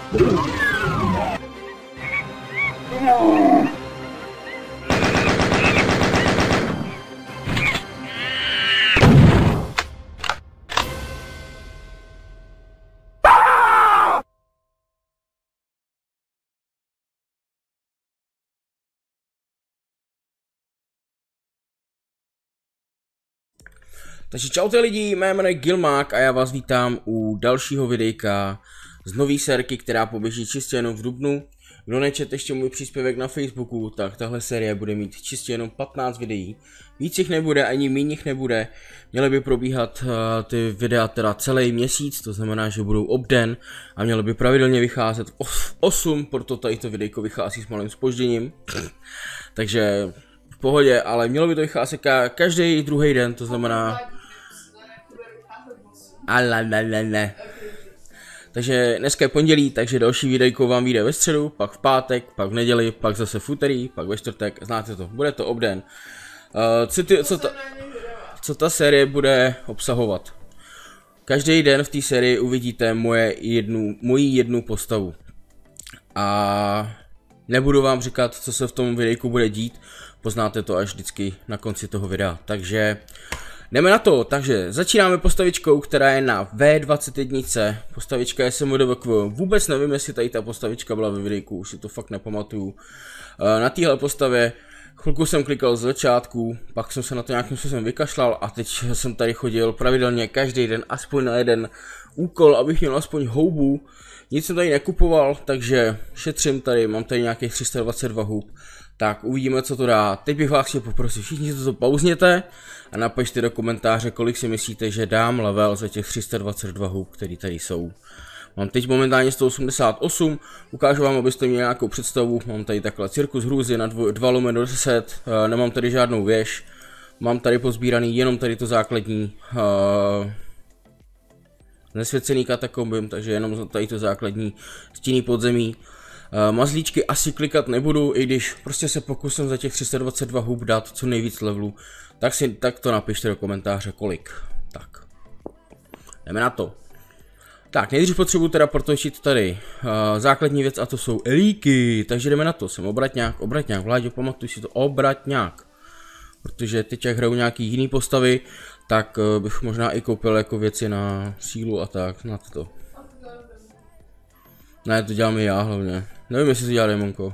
Takže čaute lidi, mé jméno je Gilmák a já vás vítám u dalšího videjka z nový sérky, která poběží čistě jenom v dubnu. Kdo nečet ještě můj příspěvek na Facebooku, tak tahle série bude mít čistě jenom 15 videí. Víc jich nebude, ani míň jich nebude. Měly by probíhat ty videa teda celý měsíc, to znamená, že budou obden a měly by pravidelně vycházet v 8, proto tady to videjko vychází s malým zpožděním. Takže v pohodě, ale mělo by to vycházet každý druhý den, to znamená... Ne. Takže dneska je pondělí, takže další videjko vám vyjde ve středu, pak v pátek, pak v neděli, pak zase v úterý, pak ve čtvrtek, znáte to, bude to obden. Co ta série bude obsahovat? Každý den v té sérii uvidíte moji jednu postavu. A nebudu vám říkat, co se v tom videjku bude dít, poznáte to až vždycky na konci toho videa. Takže jdeme na to, takže začínáme postavičkou, která je na V21, postavička je SMDVQ, vůbec nevím, jestli tady ta postavička byla ve videjku, už si to fakt nepamatuju. Na téhle postavě chvilku jsem klikal z začátku, pak jsem se na to nějakým způsobem vykašlal a teď jsem tady chodil pravidelně každý den aspoň na jeden úkol, abych měl aspoň houbu. Nic jsem tady nekupoval, takže šetřím tady, mám tady nějakých 322 hub. Tak uvidíme, co to dá. Teď bych vás chtěl poprosit, všichni si to pauzněte a napište do komentáře, kolik si myslíte, že dám level za těch 322 hub, které tady jsou. Mám teď momentálně 188, ukážu vám, abyste měli nějakou představu. Mám tady takhle cirkus hrůzy na 2/10, nemám tady žádnou věž. Mám tady pozbíraný jenom tady to základní nesvěcený katakombym, takže jenom tady to základní stíny podzemí. Mazlíčky asi klikat nebudu, i když prostě se pokusím za těch 322 hub dát co nejvíc levelů, tak to napište do komentáře kolik. Tak, jdeme na to. Tak, nejdřív potřebuji teda protočit tady základní věc a to jsou elíky, takže jdeme na to. Jsem obratňák, Vláďo, pamatuj si to, obratňák. Protože teď jak hraju nějaký jiný postavy, tak bych možná i koupil jako věci na sílu a tak, na to. Ne, to dělám i já hlavně. Nevím, jestli to dělá Demonko.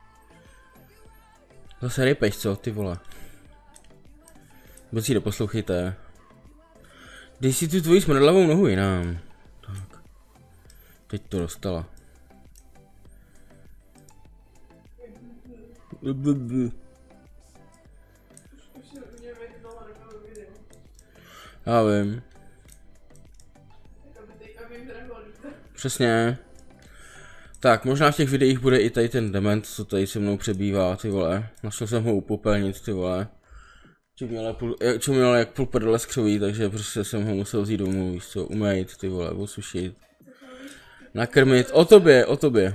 Zase rypeš, co, ty vole. Vůbec si doposlouchejte. Dej si tu tvoji smrdlavou nohu jinam. Tak. Teď to dostala. Já vím. Přesně. Tak, možná v těch videích bude i tady ten dement, co tady se mnou přebývá, ty vole. Našel jsem ho upopelnit, ty vole. Čuměl jak půl prdele skřoví, takže prostě jsem ho musel vzít domů, víš co, umýt, ty vole, osušit. Nakrmit, o tobě.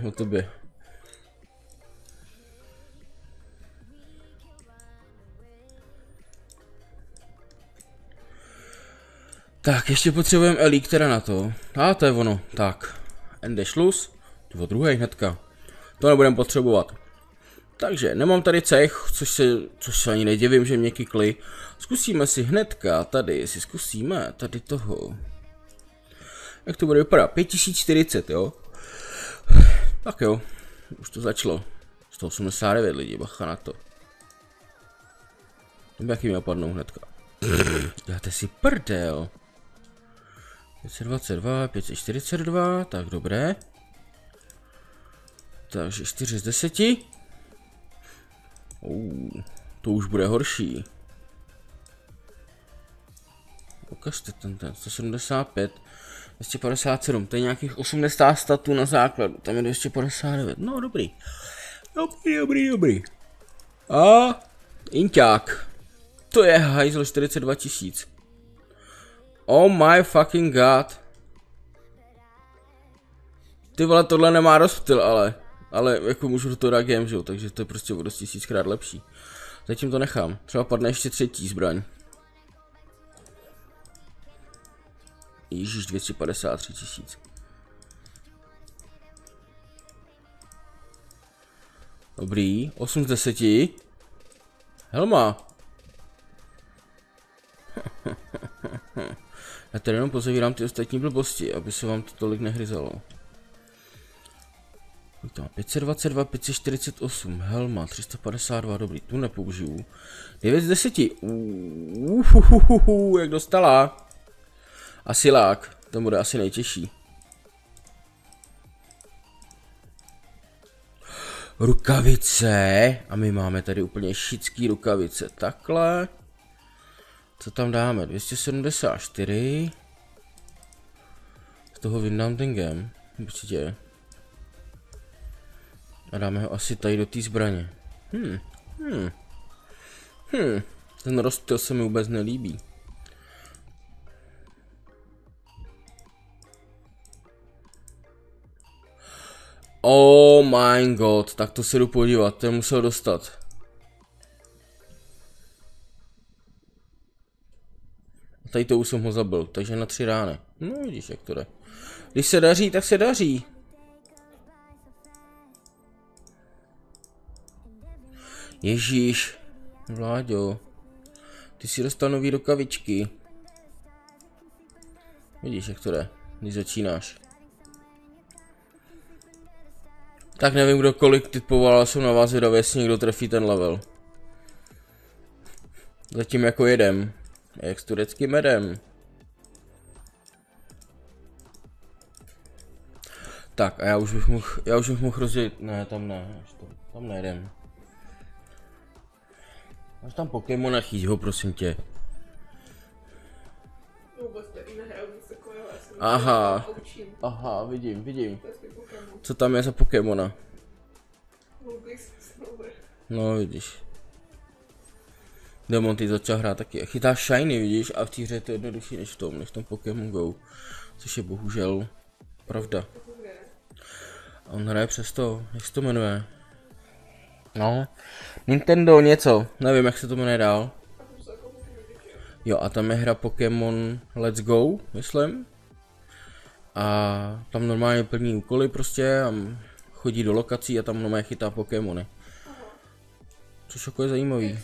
Tak, ještě potřebujeme elík teda na to. A to je ono, tak. Ende šluz. Dva druhé hnedka. To nebudeme potřebovat. Takže nemám tady cech, což se ani nedivím, že mě kikli. Zkusíme si hnedka tady, zkusíme tady toho. Jak to bude vypadat? 5040, jo? Tak jo, už to začalo. 189 lidí, bacha na to. Jaký mě padnou hnedka. Dáte si prdel. 522, 542, tak dobré. Takže 4 z 10. To už bude horší. Ukažte ten 175, 257, to je nějakých 80 statů na základu, tam je 259, no dobrý. Dobrý. A inťák, to je hajzl 42 000. Oh my fucking god. Ty vole, tohle nemá rozptyl, ale jako můžu do toho dát game, že? Takže to je prostě o dost 1000krát lepší. Zatím to nechám, třeba padne ještě třetí zbraň. Ježíš, 253 000. Dobrý, 8 z 10. Helma. Já tady jenom pozavírám ty ostatní blbosti, aby se vám to tolik nehryzalo. 522, 548, helma, 352, dobrý, tu nepoužiju. 9 z 10, jak dostala. A silák, to bude asi nejtěžší. Rukavice, a my máme tady úplně šický rukavice, takhle. Co tam dáme, 274. Z toho vyndám ten gem, určitě. A dáme ho asi tady do té zbraně. Ten rozptyl se mi vůbec nelíbí. Oh my god, tak to se jdu podívat, to musel dostat. Tady to už jsem ho zabil, takže na 3 rány. No vidíš, jak to jde. Když se daří, tak se daří. Ježíš, Vláďo, ty si dostal nový rukavičky. Vidíš, jak to jde, když začínáš. Tak nevím, kdo kolik typoval, ale jsem na vás zvědavý, jestli někdo trefí ten level. Zatím jako jedem. Jak s tureckým medem. Tak a já už bych mohl rozdělit, ne, tam ne, tam nejedem. Máš tam Pokémona, chyť ho, prosím tě. Aha, vidím. Co tam je za Pokémona? No vidíš. Demonty začal hrát taky. Chytá shiny, vidíš, a v té hře je to jednodušší než v tom Pokémon Go. Což je bohužel pravda. A on hraje přesto, jak se to jmenuje? No, Nintendo něco, nevím, jak se to jmenuje dál. Jo, a tam je hra Pokémon Let's Go, myslím. A tam normálně plní úkoly prostě a chodí do lokací a tam normálně chytá Pokémony. Což jako je zajímavý.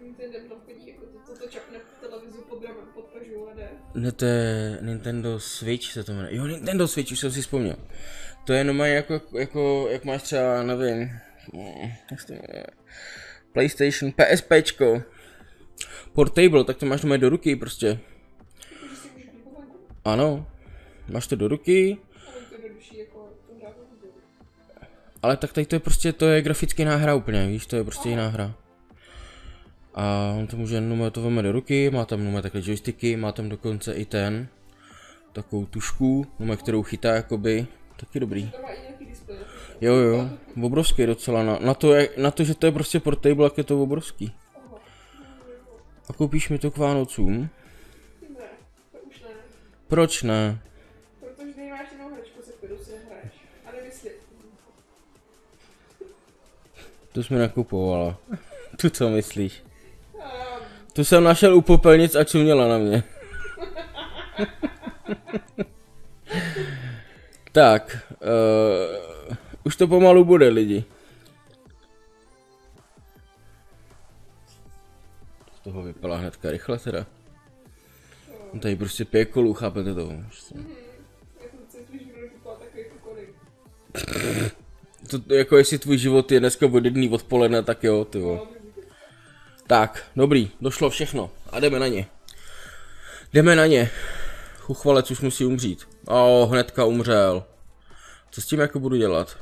Ne, to je Nintendo Switch se to jmenuje. Jo, Nintendo Switch, už jsem si vzpomněl. To je normálně jako jak máš třeba, nevím, jak se to jmenuje, PlayStation, PSPčko, Portable, tak to máš normálně do ruky prostě. Ano, máš to do ruky. Ale tak tady to je prostě, to je graficky jiná hra úplně, víš, to je prostě jiná hra. A on to může jenom to veme do ruky, má tam jenom takhle joysticky, má tam dokonce i takovou tušku, kterou chytá jakoby, taky dobrý. Jo, obrovský docela, na to, že to je prostě portable, jak je to obrovský. A koupíš mi to k Vánocům? Ne, to už ne. Proč ne? Protože nemáš jinou hračku, se kterou si hraješ. A nemyslím. Tu jsi mi nakupovala. Tu co myslíš? Tu jsem našel u popelnic a čuměla na mě. Tak, už to pomalu bude, lidi. Z toho vypadá hnedka rychle teda. Tady prostě 5 kolů, chápete to? To jako jestli tvůj život je dneska od 1 odpoledne, tak jo, ty vole. Tak, dobrý, došlo všechno a jdeme na ně. Jdeme na ně. Chuchvalec už musí umřít. Hnedka umřel. Co s tím jako budu dělat?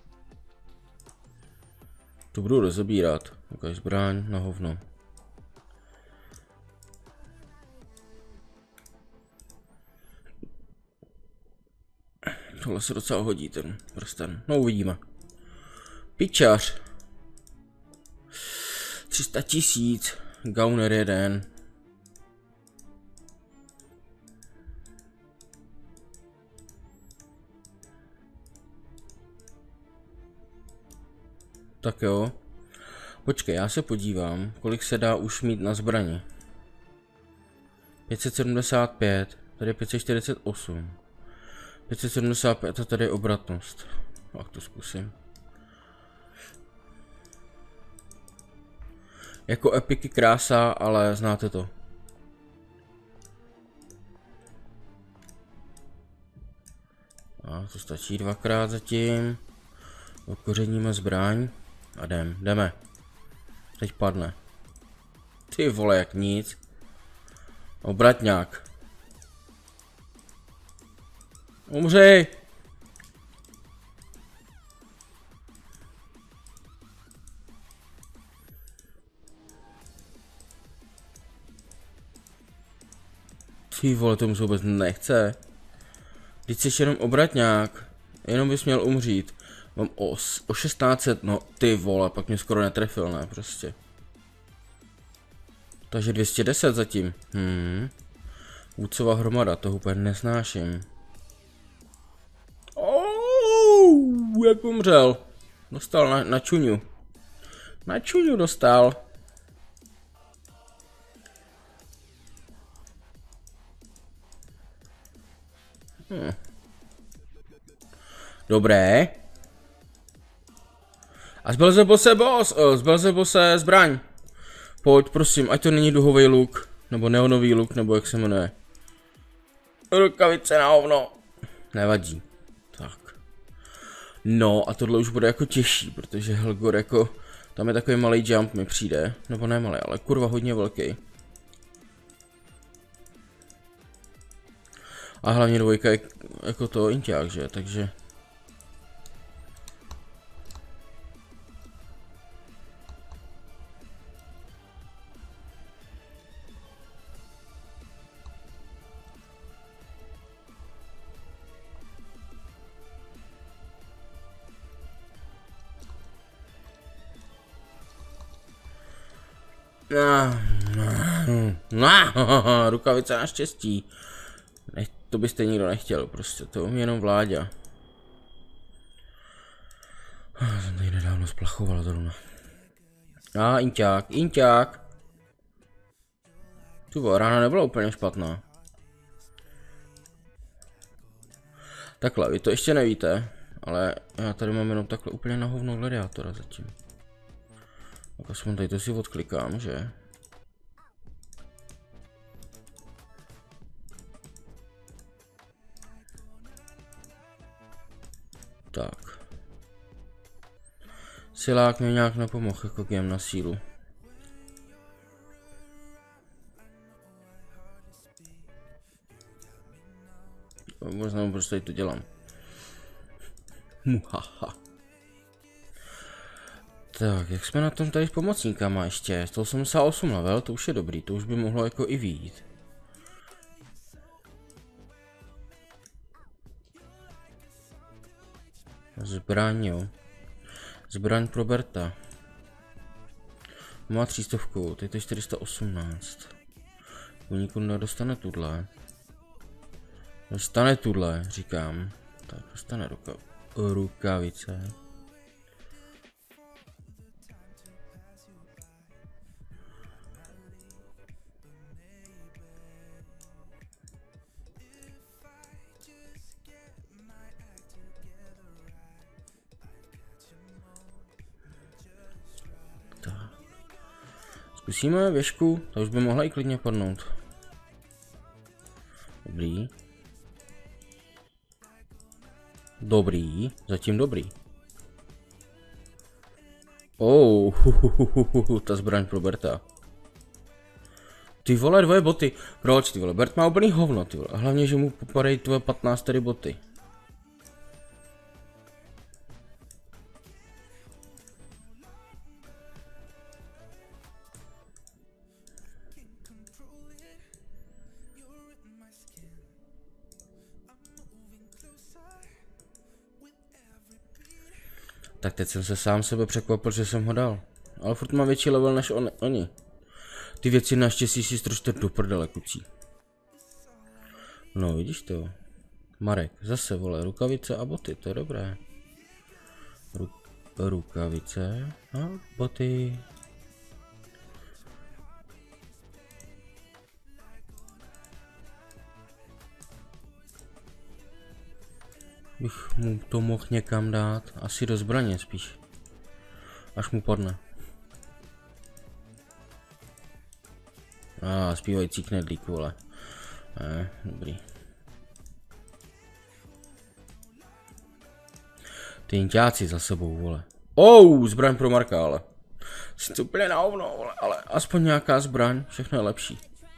To budu rozebírat. Ukaž zbraň na hovno. Tohle se docela hodí, ten prsten. No uvidíme. Pičař. 300 000. Gauner 1. Tak jo. Počkej, já se podívám, kolik se dá už mít na zbraně. 575, tady je 548. 575 a tady je obratnost. Tak to zkusím. Jako epiky krása, ale znáte to. A to stačí dvakrát zatím. Okořeníme zbraň. A jdeme. Teď padne. Ty vole, jak nic. Obratňák. Umři! Ty vole, tomu se vůbec nechce. Teď jsi jenom obratňák. Jenom bys měl umřít. Mám o 1600, no ty vole, pak mě skoro netrefil, ne, prostě. Takže 210 zatím. Vůdcová hromada, toho úplně nesnáším. Jak umřel. Dostal na čuňu. Na čuňu dostal. Dobré. A Zbelzebose zbraň. Pojď, prosím, ať to není duhový luk. Nebo neonový luk, nebo jak se jmenuje. Rukavice na hovno. Nevadí. Tak. No a tohle už bude jako těžší, protože Helgor jako... Tam je takový malý jump mi přijde. Nebo ne malý, ale kurva hodně velký. A hlavně dvojka je jako to inťák, že? Takže... Rukavice naštěstí. To byste nikdo nechtěl, prostě to je jenom Vláďa. Jsem tady nedávno splachoval zrovna. Inťák. Tu rána nebyla úplně špatná. Takhle, vy to ještě nevíte, ale já tady mám jenom takhle úplně na hovno gladiátora zatím. Tak aspoň tady to si odklikám, že? Tak. Silák mi nějak nepomohl jako game na sílu. Možná proč tady to dělám. Muhaha. Tak, jak jsme na tom tady s pomocníkama ještě? 188 level, to už je dobrý, to už by mohlo jako i vyjít. Zbraň, jo. Zbraň pro Berta. Má 300, teď je 418. Uniku nedostane tudle. Dostane tudle, říkám. Tak, dostane rukavice. Zkusíme věžku, to už by mohla i klidně padnout. Dobrý, zatím dobrý. Ta zbraň pro Berta. Ty vole, dvoje boty. Proč ty vole, Bert má úplný hovno ty vole. Hlavně, že mu popadají tvoje 15 tady boty. Tak teď jsem se sám sebe překvapil, že jsem ho dal. Ale furt má větší level než oni. Ty věci naštěstí si stročte do prdele, kucí. No vidíš to. Marek, zase vole, rukavice a boty, to je dobré. Rukavice a boty. Bych mu to mohl někam dát, asi do zbraně spíš. Až mu padne. Zpívající knedlík, vole. Dobrý. Ty jinťáci za sebou, vole. Zbraň pro Marka, ale. Jsi úplně na hovno, vole, ale aspoň nějaká zbraň, všechno je lepší.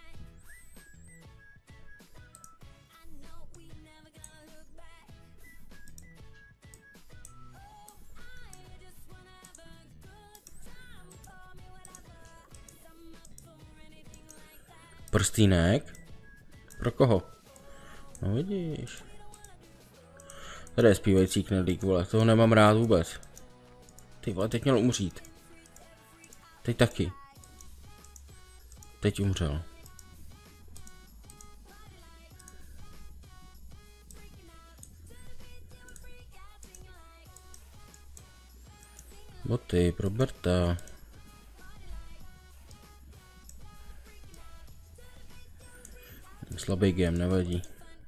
Prstýnek? Pro koho? No vidíš. Tady je zpívající knedlík, vole, toho nemám rád vůbec. Ty vole, teď měl umřít. Teď taky. Teď umřel. Boty pro Berta. Slabý game, nevadí.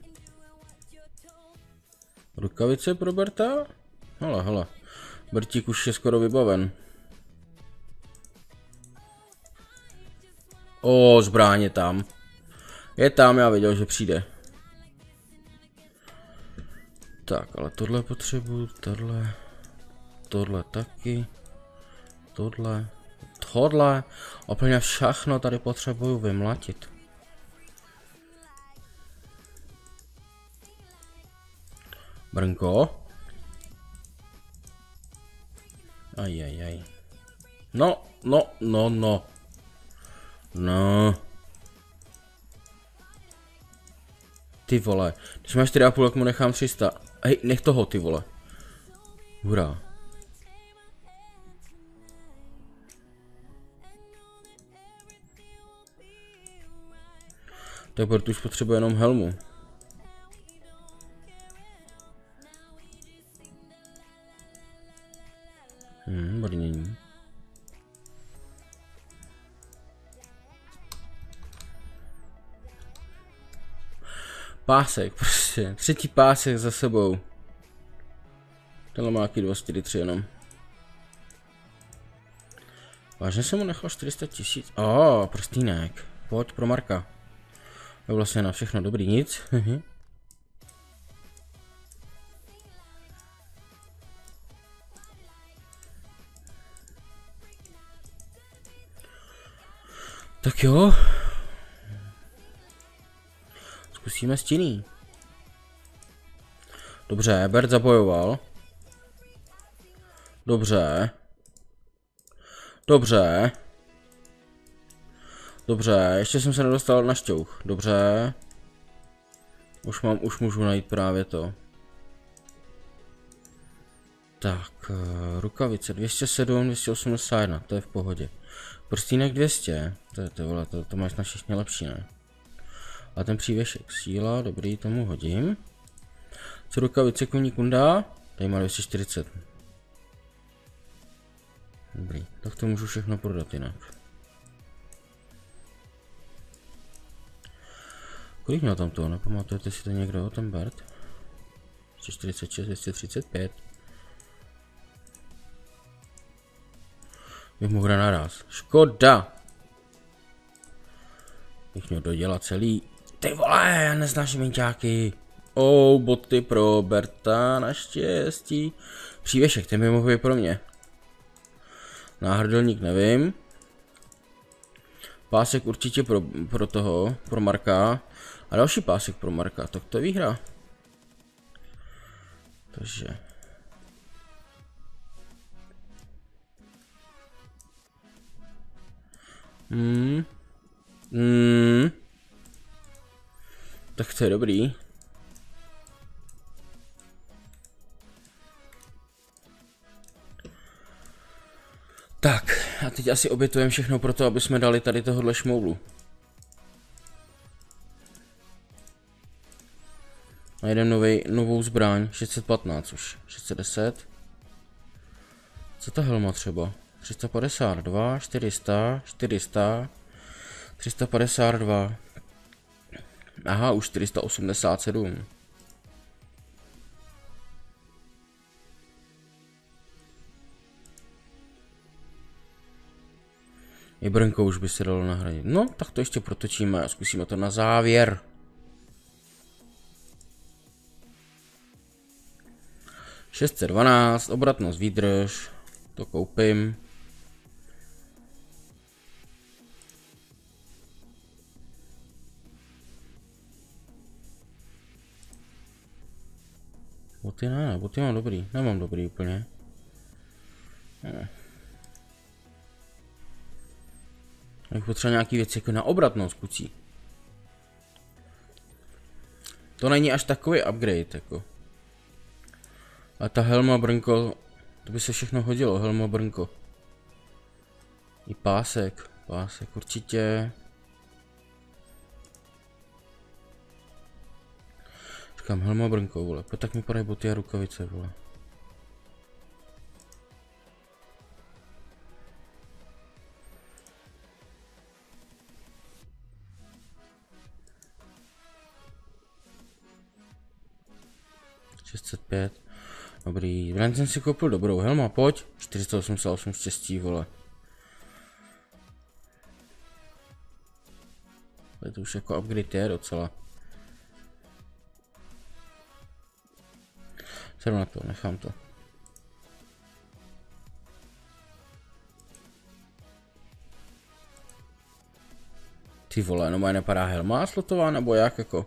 Rukavice pro Berta? Hele. Bertík už je skoro vybaven. Zbraň je tam. Je tam, já věděl, že přijde. Tak, ale tohle potřebuju, tohle taky. Tohle. Úplně všechno tady potřebuju vymlatit. Brnko. Ajajaj. No. Ty vole. Když máš 4,5, tak mu nechám 300. Hej, nech toho, ty vole. Hurá. Tak proto už potřebuje jenom helmu. Brnění. Pásek, prostě. 3. pásek za sebou. Tenhle má jaký 243 jenom. Vážně jsem mu nechal 400 000. Prstýnek. Pojď pro Marka. Je vlastně na všechno dobrý, nic. Tak jo. Zkusíme stinný. Dobře, Bert zabojoval. Dobře, ještě jsem se nedostal na šťouch. Dobře. Už můžu najít právě to. Tak, rukavice 207, 281, to je v pohodě. Prstýnek 200, to máš na všichni lepší, ne? A ten přívěšek síla, dobrý, tomu hodím. Co rukavice koní kunda? Tady má 240. Dobrý, tak to můžu všechno prodat jinak. Kolik měl tam to? Nepamatujete si to někdo, ten Bert? 246, 235. Bych mohl hrát naraz. Škoda! Bych měl dodělat celý. Ty vole, já neznáším minťáky. Boty pro Berta, naštěstí. Přívěšek, ten by mohl být pro mě. Náhrdelník nevím. Pásek určitě pro Marka. A další pásek pro Marka, tak to je výhra. Takže. Tak to je dobrý. Tak, a teď asi obětujeme všechno pro to, aby jsme dali tady tohohle šmoulu. Najdeme novou zbraň, 615 už, 610. Co ta helma třeba? 352, 400, 352. Aha, už 487. I brnko už by se dalo nahradit. No, tak to ještě protočíme a zkusíme to na závěr. ...612, obratnost výdrž, to koupím. Boty ne, boty mám dobrý, nemám dobrý úplně. Ne. Jak potřeba nějaký věci jako na obratnost kucí. To není až takový upgrade jako. A ta helma brnko, to by se všechno hodilo, helma brnko. I pásek určitě. Říkám helma brnko, vole, tak mi podají boty a rukavice, vole. ...605. Dobrý, v jsem si koupil dobrou helma, pojď. 488 štěstí, vole. To už jako upgrade je docela. Sedu na to, nechám to. Ty vole, no moje nepadá helma slotová, nebo jak jako?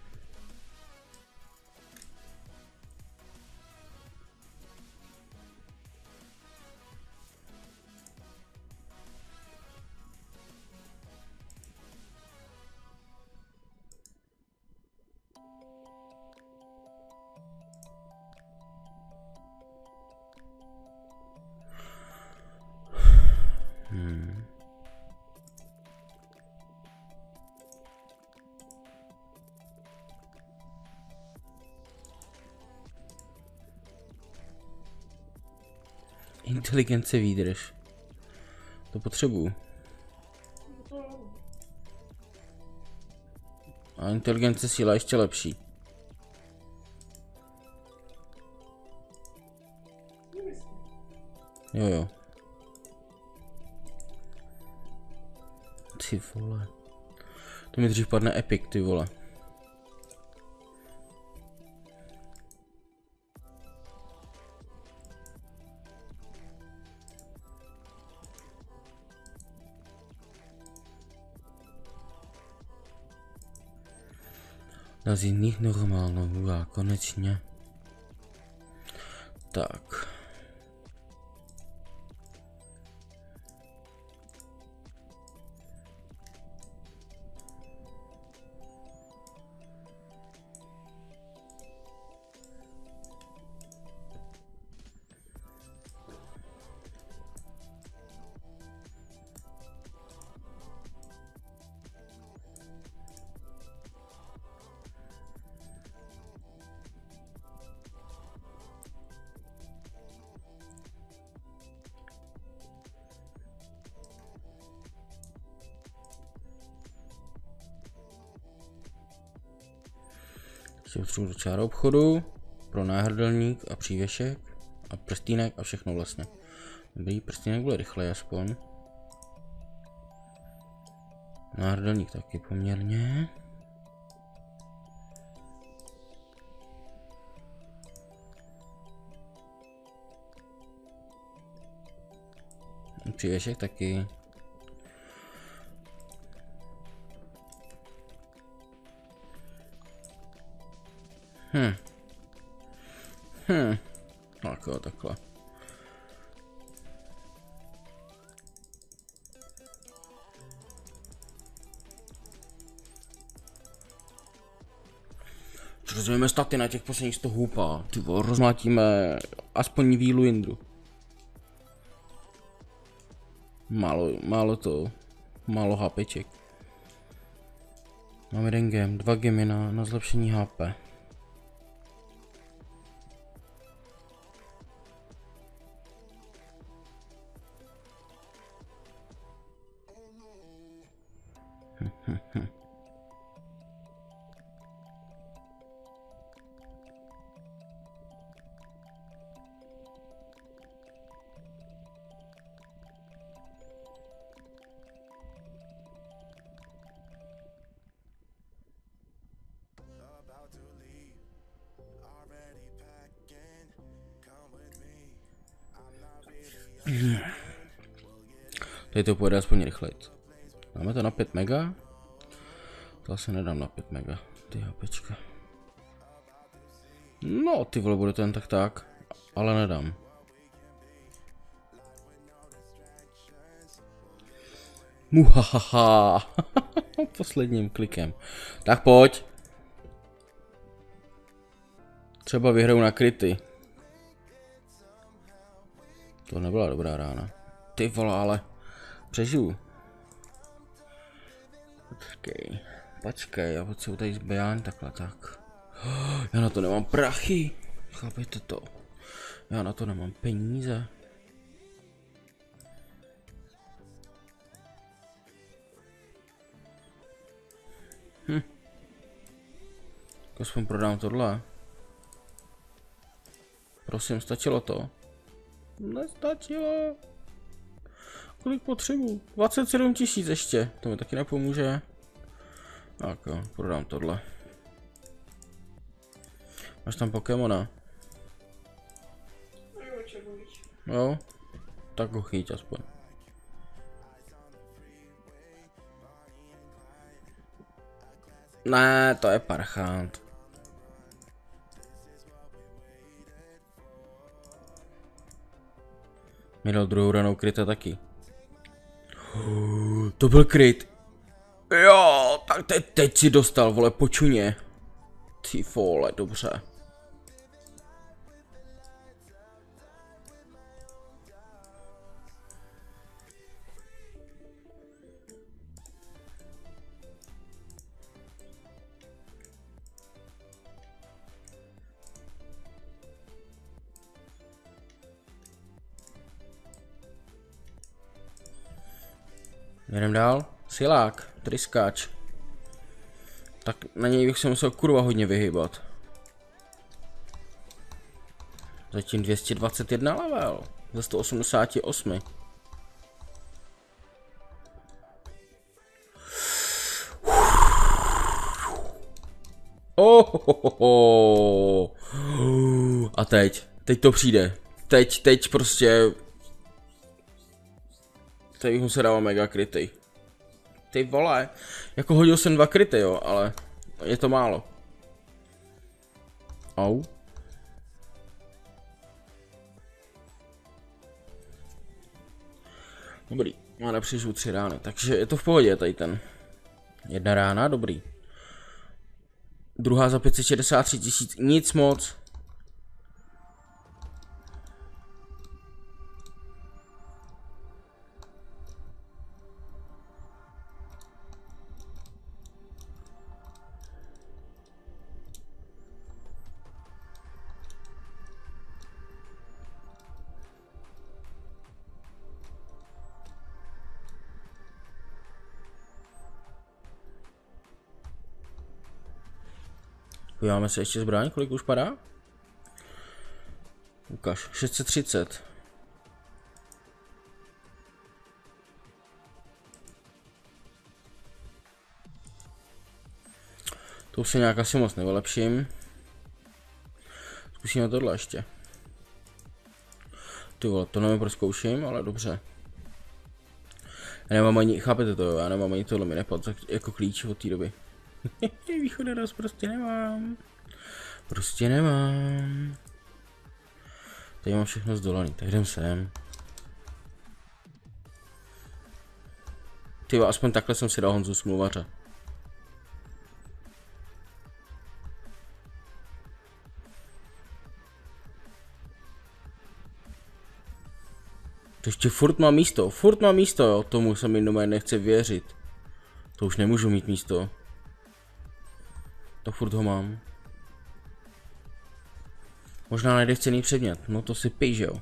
Inteligence výdrž. To potřebuju. A inteligence síla ještě lepší. Jo. Ty vole. To mi dřív padne epic, ty vole. Z jiných normálnou, a konečně. Tak. Potřebuji do čára obchodu pro náhrdelník a přívěšek a prstínek a všechno vlastně. Dobrý, prstínek bude rychle aspoň. Náhrdelník taky poměrně. Přívěšek taky. Tak jo, takhle. Rozumíme staty na těch posledních 100 hůpa. Ty vole, rozmlátíme aspoň vílu Indru. Málo HPček. Máme jeden gem, 2 gemy na zlepšení HP. Tady to pojede aspoň rychleji. Máme to na 5 mega? To asi nedám na 5 mega. Ty hapečka. No, ty vole, bude to jen tak. Ale nedám. Muhahaha. Posledním klikem. Tak pojď. Třeba vyhraju na kryty. To nebyla dobrá rána. Ty vole, ale přežiju. Počkej, já potřebuji tady zbeján takhle, tak. Já na to nemám prachy. Chápete to? Já na to nemám peníze. Aspoň prodám tohle. Prosím, stačilo to? Nestačilo. Kolik potřebuji? 27 000 ještě. To mi taky nepomůže. Tak jo, prodám tohle. Máš tam Pokémona? Jo? Tak ho chyť aspoň. Ne, to je parchant. Mi dal druhou ranou kryta taky. To byl kryt. Jo, tak teď si dostal, vole, počuně. Ty vole, dobře. Jdem dál. Silák, tryskáč. Tak na něj bych se musel kurva hodně vyhýbat. Zatím 221 level. Ze 188. A teď to přijde. Teď prostě. Teď mu se dává mega kryty. Ty vole, jako hodil jsem 2 kryty, jo, ale je to málo. Au. Dobrý, má nepřežiju 3 rány, takže je to v pohodě tady ten. 1 rána, dobrý. Druhá za 563 000, nic moc. Podíváme se ještě zbraň, kolik už padá? Ukaž, 630. To už se nějak asi moc nevylepším. Zkusíme tohle ještě. Ty vole, to nevím, proč zkouším, ale dobře. Já nemám ani, chápete to jo, já nemám ani tohle mi nepadl jako klíč od té doby. Východě raz prostě nemám. Prostě nemám. Tady mám všechno zdolaný, tak jdem sem. Tyjo, aspoň takhle jsem si dal Honzu smluvaře. To ještě furt má místo, jo, tomu se mi doma nechce věřit. To už nemůžu mít místo. To furt ho mám. Možná najde cený předmět, no to si pij, že jo.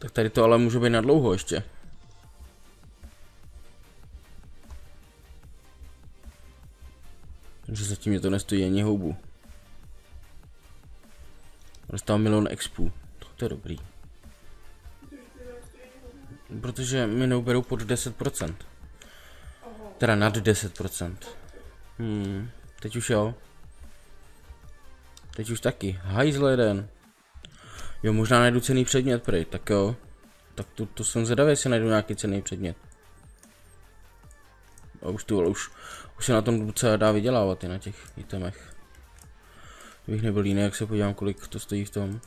Tak tady to ale může být na dlouho ještě. Takže zatím mě to nestojí ani houbu. Dostávám 1 000 000 expů. To je dobrý. Protože mi neuberou pod 10%. Teda nad 10%. Teď už jo. Teď už taky. Hajzl jeden. Jo, možná najdu cenný předmět, prej. Tak jo. Tak to jsem zvědavý, jestli najdu nějaký cenný předmět. A už se na tom docela dá vydělávat i na těch itemech. Kdybych nebyl jiný, jak se podívám, kolik to stojí v tom.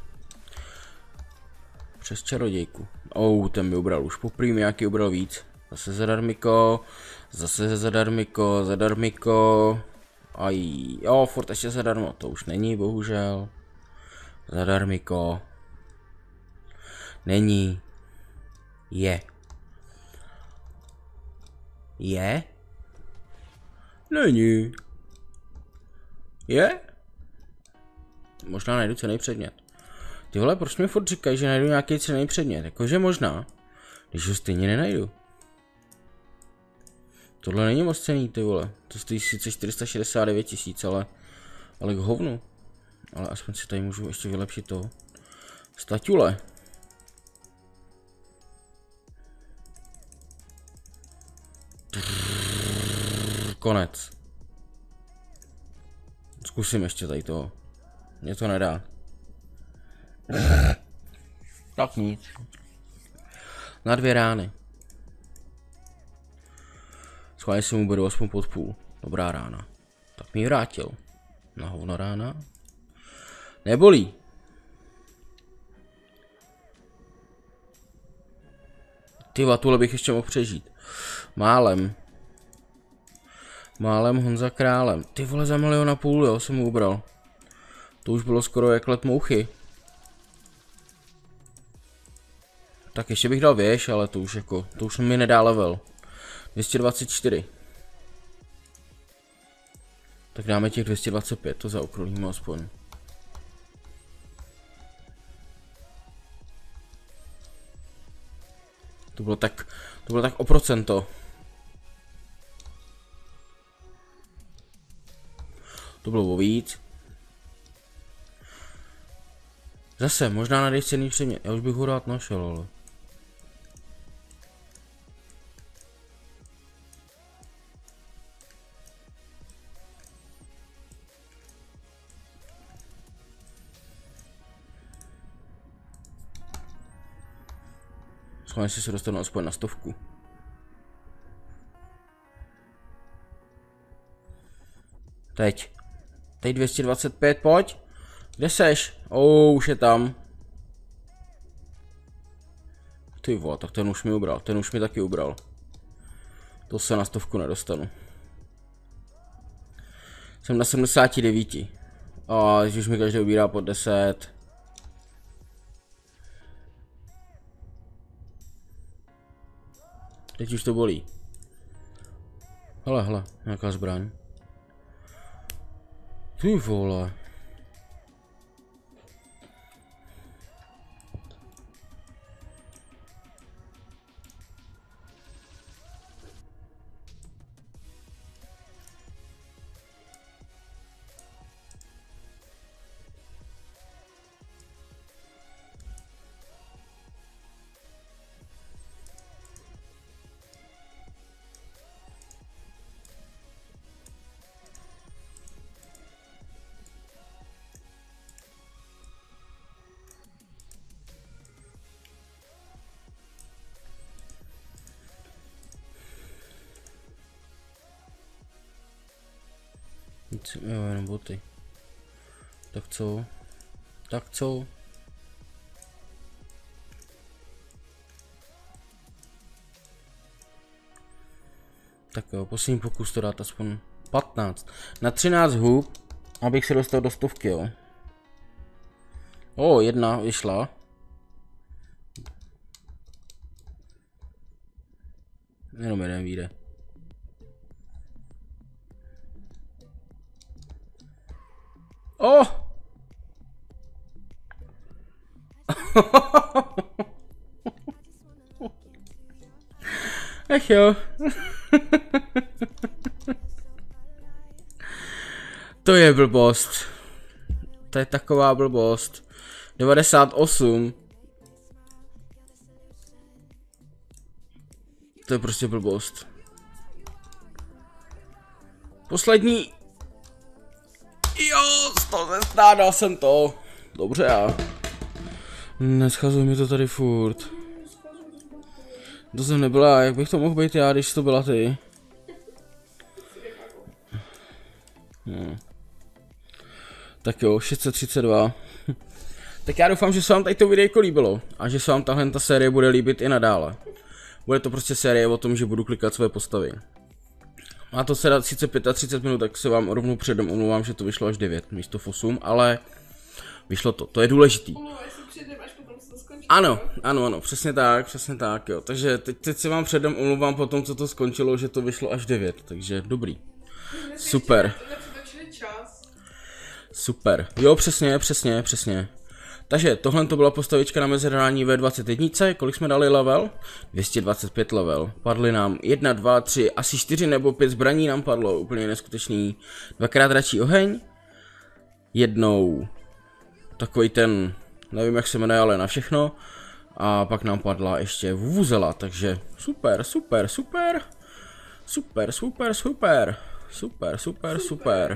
Přes čarodějku. Ten mi ubral už poprvé, nějaký ubral víc. Zase zadarmiko, zase zadarmiko. Jo, furt ještě zadarmo, to už není, bohužel. Zadarmiko. Není. Je. Je? Není. Je? Možná najdu cenný předmět. Ty vole, proč mi furt říkají, že najdu nějaký cenný předmět? Jakože možná, když ho stejně nenajdu. Tohle není moc cenný, ty vole. To stojí sice 469 000, ale k hovnu. Ale aspoň si tady můžu ještě vylepšit to. Statule. Konec. Zkusím ještě tady toho. Mně to nedá. Tak nic. Na 2 rány. Schválně si mu beru aspoň pod půl. Dobrá rána. Tak mi ji vrátil. Na hovno rána. Nebolí. Tyva, tuhle bych ještě mohl přežít. Málem. Málem Honza králem. Ty vole, za 1,5 milionu, jo, jsem mu ubral. To už bylo skoro jak let mouchy. Tak ještě bych dal věž, ale to už mi nedá level. 224. Tak dáme těch 225, to zaokrouhlíme aspoň. To bylo tak o procento. To bylo o víc. Zase, možná najdeš cenný předmět. Já už bych ho rád našel, ale... Schválně si se dostanu aspoň na 100. Teď 225, pojď. Kde seš? Už je tam. Ty vole, tak ten už mi ubral, ten už mi taky ubral. To se na 100 nedostanu. Jsem na 79. Když mi každý ubírá pod 10. Teď už to bolí. Hele, nějaká zbraň. Ty vole. Jo, jenom boty. Tak co? Tak co? Tak jo, poslední pokus to dát aspoň 15. Na 13 hub, abych se dostal do 100, jo. Jedna vyšla. Jenom jeden vyjde. Ach jo. To je blbost. To je taková blbost. 98. To je prostě blbost. Poslední. Jo, dal jsem to. Dobře já. Neschazuj mi to tady furt. To jsem nebyla, jak bych to mohl být já, když to byla ty. Tak jo, 632. Tak já doufám, že se vám tady to videjko líbilo a že se vám tahle ta série bude líbit i nadále. Bude to prostě série o tom, že budu klikat své postavy. Má to se sice 35 minut, tak se vám rovnou předem omlouvám, že to vyšlo až 9 místo 8, ale vyšlo to, to je důležitý. Ano, přesně tak, jo. Takže teď se vám předem omlouvám po tom, co to skončilo, že to vyšlo až 9, takže dobrý. Super. Super, jo, přesně. Takže tohle to byla postavička na mezerání ve 21, kolik jsme dali level? 225 level. Padly nám 1, 2, 3, asi 4 nebo 5 zbraní nám padlo, úplně neskutečný. Dvakrát dračí oheň. Jednou takový ten, nevím jak se jmenuje, ale na všechno. A pak nám padla ještě vuvuzela, takže super.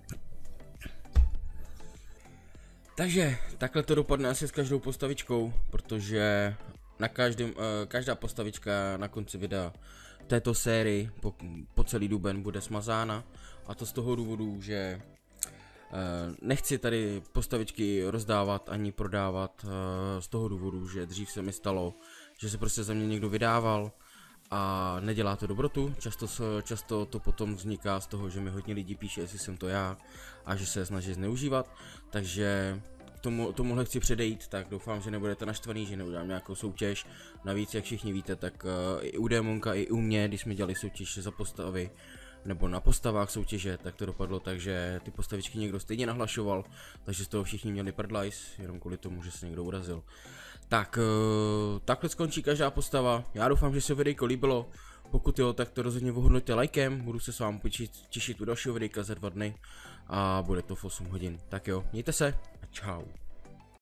Takže takhle to dopadne asi s každou postavičkou, protože na každá postavička na konci videa této sérii po celý duben bude smazána, a to z toho důvodu, že nechci tady postavičky rozdávat ani prodávat, z toho důvodu, že dřív se mi stalo, že se prostě za mě někdo vydával a nedělá to dobrotu. Často to potom vzniká z toho, že mi hodně lidí píše, jestli jsem to já a že se snaží zneužívat, takže tomuhle chci předejít, tak doufám, že nebudete naštvaný, že neudělám nějakou soutěž. Navíc, jak všichni víte, tak i u Démonka, i u mě, když jsme dělali soutěž za postavy, nebo na postavách soutěže, tak to dopadlo tak, že ty postavičky někdo stejně nahlašoval, takže z toho všichni měli prdlajs, jenom kvůli tomu, že se někdo urazil. Tak, takhle skončí každá postava. Já doufám, že se videjko líbilo. Pokud jo, tak to rozhodně ohodnoťte lajkem. Budu se s vámi těšit u dalšího videjka za 2 dny. A bude to v 8 hodin. Tak jo, mějte se a čau.